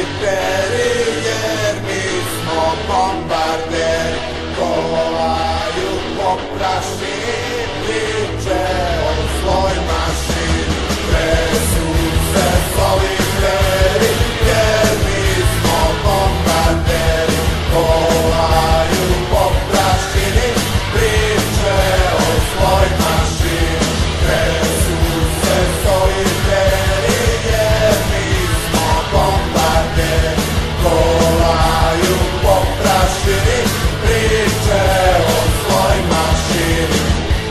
soliteri, jer mi smo bombarderi. Kolaju po prašini, priče o svoj mašini. Tresu se soliteri, jer mi smo bombarderi. Kolaju po prašini, priče o svoj mašini. Tresu se soliteri, jer mi smo bombarderi. Kolaju po prašini, priče o svoj mašini.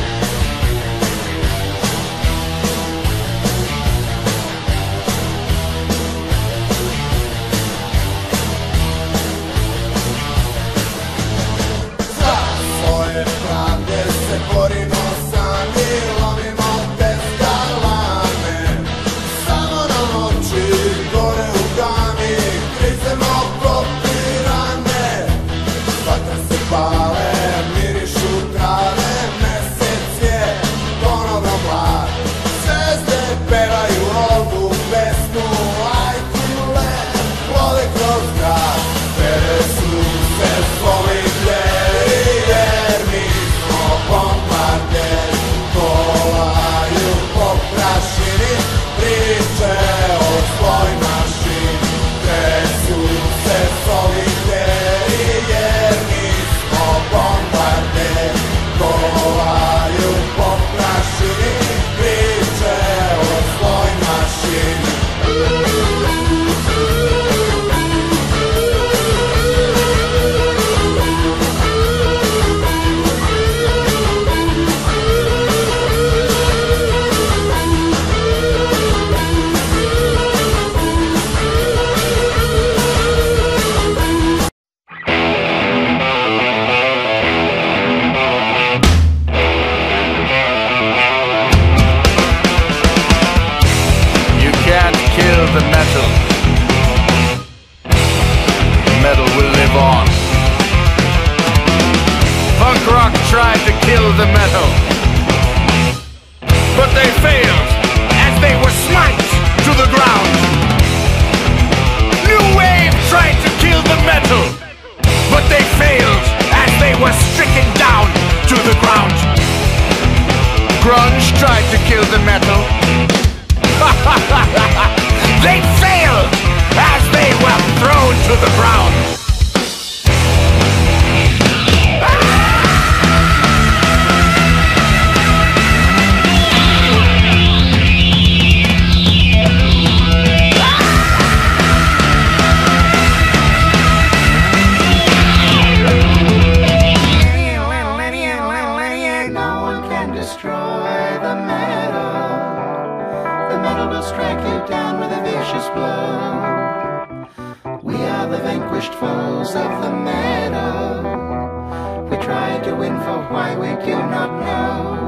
Za svoje pravde se borimo sami, lomimo testalane. Samo nam oči gore u tami, grizemo kopirane. Vatra se pale, mirišu trave, mesec je ponovno mlad. Zvezde pevaju ovu pesmu, ajkule vole kroz grad. Tresu se soliteri, jer mi smo bombarderi. Kolaju po prašini, priče o svoj mašini. Tresu se soliteri, jer mi smo bombarderi. Kolaju po prašini, priče o svoj mašini. You can't kill the metal. Metal will live on. Punk rock tried to kill the metal, but they failed as they were smite to the ground. New wave tried to kill the metal, but they failed as they were stricken down to the ground. Grunge tried to kill the metal. They failed as they were thrown to the ground. No one can destroy the metal. The metal will strike you down with a vicious blow. We are the vanquished foes of the metal. We try to win, for why we do not know.